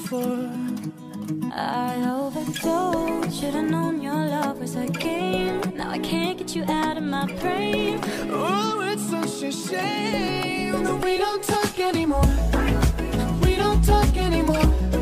before. I overdosed, should've known your love was a game. Now I can't get you out of my brain. Oh, it's such a shame that we don't talk anymore. We don't talk anymore.